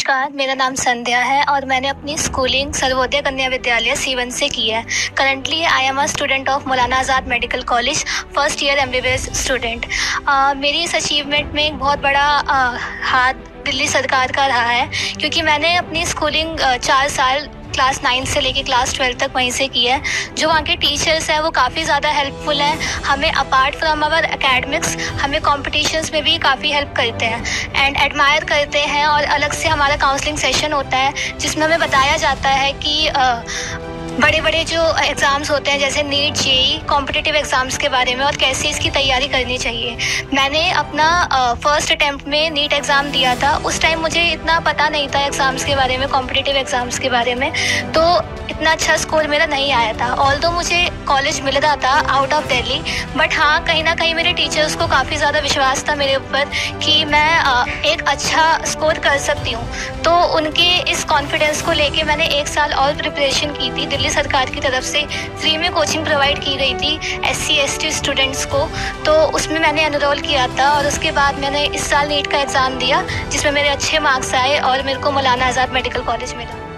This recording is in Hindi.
नमस्कार, मेरा नाम संध्या है और मैंने अपनी स्कूलिंग सर्वोदय कन्या विद्यालय सीवन से की है। Currently I am a student of Maulana Azad medical college, first year MBBS student. मेरी इस अचीवमेंट में एक बहुत बड़ा हाथ दिल्ली सरकार का रहा है, क्योंकि मैंने अपनी स्कूलिंग 4 साल क्लास 9 से लेके क्लास 12 तक वहीं से की है। जो वहाँ के टीचर्स हैं वो काफ़ी ज़्यादा हेल्पफुल हैं। हमें अपार्ट फ्रॉम आवर एकेडमिक्स हमें कॉम्पिटिशन्स में भी काफ़ी हेल्प करते हैं एंड एडमायर करते हैं। और अलग से हमारा काउंसलिंग सेशन होता है जिसमें हमें बताया जाता है कि बड़े बड़े जो एग्ज़ाम्स होते हैं जैसे नीट, JEE, कॉम्पिटिटिव एग्ज़ाम्स के बारे में और कैसे इसकी तैयारी करनी चाहिए। मैंने अपना फर्स्ट अटैम्प्ट में नीट एग्ज़ाम दिया था। उस टाइम मुझे इतना पता नहीं था एग्ज़ाम्स के बारे में, कॉम्पिटिटिव एग्ज़ाम्स के बारे में, तो इतना अच्छा स्कोर मेरा नहीं आया था। ऑल्दो मुझे कॉलेज मिल रहा था आउट ऑफ दिल्ली, बट हाँ, कहीं ना कहीं मेरे टीचर्स को काफ़ी ज़्यादा विश्वास था मेरे ऊपर कि मैं एक अच्छा स्कोर कर सकती हूँ। तो उनके इस कॉन्फिडेंस को लेके मैंने 1 साल और प्रिपरेशन की थी। दिल्ली सरकार की तरफ से फ्री में कोचिंग प्रोवाइड की गई थी SC/ST स्टूडेंट्स को, तो उसमें मैंने एनरोल किया था और उसके बाद मैंने इस साल नीट का एग्ज़ाम दिया जिसमें मेरे अच्छे मार्क्स आए और मेरे को मौलाना आज़ाद मेडिकल कॉलेज मिला।